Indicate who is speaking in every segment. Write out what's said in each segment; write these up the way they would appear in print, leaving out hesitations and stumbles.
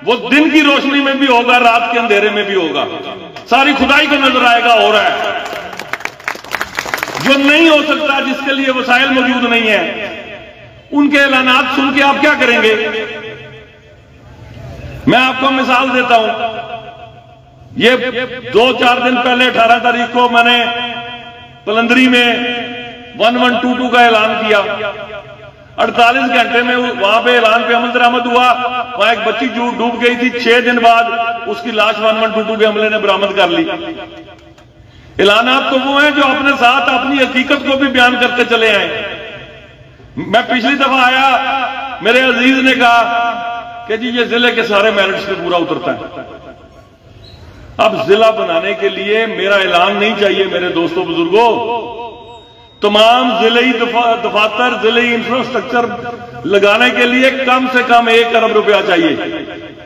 Speaker 1: वो दिन की रोशनी में भी होगा, रात के अंधेरे में भी होगा, सारी खुदाई को नजर आएगा हो रहा है। जो नहीं हो सकता, जिसके लिए वसाइल मौजूद नहीं है, उनके ऐलानात सुन के आप क्या करेंगे? मैं आपको मिसाल देता हूं। ये 2-4 दिन पहले 18 तारीख को मैंने पलंदरी में 1122 का ऐलान किया। 48 घंटे में वहां पे ऐलान पे अमल दरामद हुआ। वहां एक बच्ची डूब गई थी। 6 दिन बाद उसकी लाश 1122 के हमले ने बरामद कर ली। ऐलानात तो वो हैं जो अपने साथ अपनी हकीकत को भी बयान करते चले आए। मैं पिछली दफा आया, मेरे अजीज ने कहा कि जी ये जिले के सारे मेरिट्स पे पूरा उतरता है। अब जिला बनाने के लिए मेरा ऐलान नहीं चाहिए मेरे दोस्तों बुजुर्गों। तमाम जिले दफातर, जिले इंफ्रास्ट्रक्चर लगाने के लिए कम से कम 1 अरब रुपया चाहिए।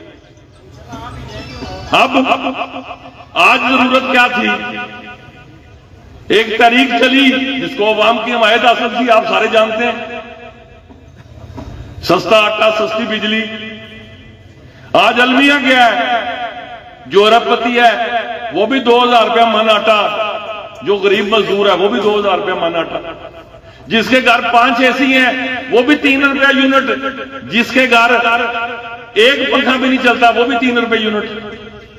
Speaker 1: अब आज जरूरत क्या थी? एक तारीख चली जिसको अवाम की हमायत हासिल थी, आप सारे जानते हैं। सस्ता आटा, सस्ती बिजली। आज अलमिया गया है, जो अरबपति है वो भी 2000 रुपया मन आटा, जो गरीब मजदूर है वो भी 2000 रुपया मन आटा, जिसके घर 5 एसी हैं वो भी 3 रुपया यूनिट, जिसके घर एक पंखा भी नहीं चलता वो भी 3 रुपए यूनिट।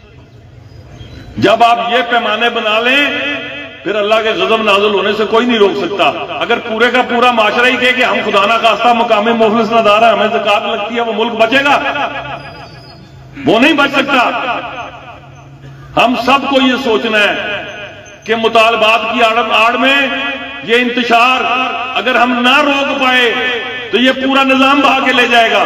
Speaker 1: जब आप ये पैमाने बना लें, फिर अल्लाह के गजब नाजुल होने से कोई नहीं रोक सकता। अगर पूरे का पूरा माशरा ही कहे कि हम खुदा ना खास्ता मुकामी मुफलिस नदार है, हमें ज़कात लगती है, वो मुल्क बचेगा? वो नहीं बच सकता। हम सबको ये सोचना है कि मुतालबात की आड़ में ये इंतशार अगर हम ना रोक पाए तो ये पूरा निजाम बहा के ले जाएगा।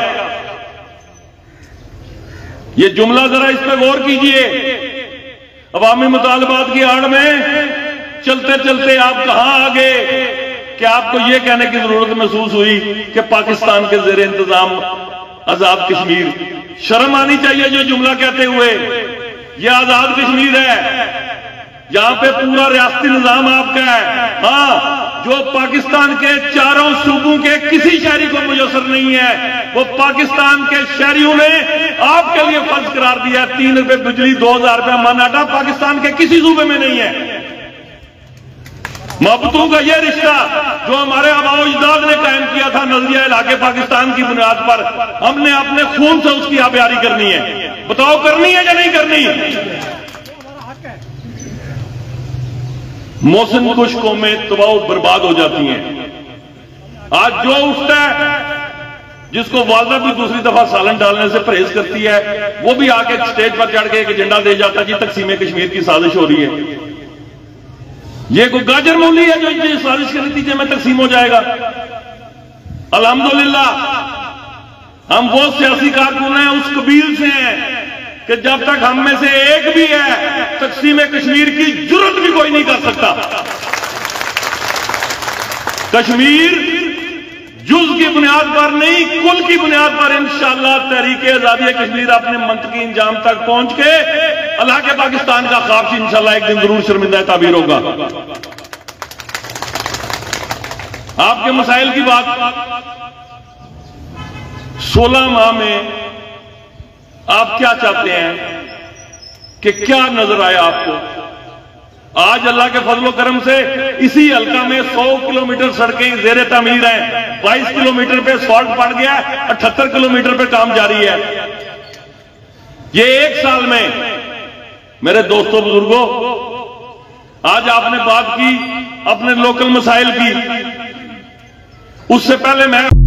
Speaker 1: ये जुमला जरा इस पर गौर कीजिए। अवामी मुतालबात की आड़ में चलते चलते आप कहां आ गए कि आपको यह कहने की जरूरत महसूस हुई कि पाकिस्तान के जेर इंतजाम आजाद कश्मीर। शर्म आनी चाहिए जो जुमला कहते हुए। यह आजाद कश्मीर है, यहां पे पूरा रियासती निजाम आपका है। हाँ, जो पाकिस्तान के चारों सूबों के किसी शहरी को मुयसर नहीं है, वो पाकिस्तान के शहरियों ने आपके लिए फर्ज करार दिया। 3 रुपए बिजली, 2000 रुपया मन आटा पाकिस्तान के किसी सूबे में नहीं है। मोहब्बतों का यह रिश्ता जो हमारे आबाओ अजदाद ने कायम किया था नजरिया इलाके पाकिस्तान की बुनियाद पर, हमने अपने खून से उसकी आबियारी करनी है। बताओ करनी है या नहीं करनी? मौसम कुछ कौमें तबाह बर्बाद हो जाती हैं। आज जो उठता है, जिसको वालदा भी दूसरी दफा सालन डालने से परहेज करती है, वो भी आके स्टेज पर चढ़ के एक एजेंडा दे जाता है, जी तकसीम कश्मीर की साजिश हो रही है। ये कोई गाजर मूली है जो इस साजिश के नतीजे में तकसीम हो जाएगा? अल्हम्दुलिल्लाह हम वो सियासी कारकुन हैं, उस कबील से हैं कि जब तक हम में से एक भी है, तकसीम कश्मीर की जुर्रत भी कोई नहीं कर सकता। कश्मीर जुज की बुनियाद पर नहीं, कुल की बुनियाद पर इंशाअल्लाह तहरीक आजादी कश्मीर अपने मंतकी इंजाम तक पहुंच के अल्लाह के पाकिस्तान का ख्वाब इंशाअल्लाह एक दिन जरूर शर्मिंदा ताबीर होगा। आपके मसाइल की बात, 16 माह में आप क्या चाहते हैं कि क्या नजर आया आपको? आज अल्लाह के फजलो करम से इसी हल्का में 100 किलोमीटर सड़कें जेर तामीर हैं, 22 किलोमीटर पे सॉल्ट पड़ गया, 78 किलोमीटर पे काम जारी है। ये 1 साल में मेरे दोस्तों बुजुर्गों, आज आपने बात की अपने लोकल मसाइल की, उससे पहले मैं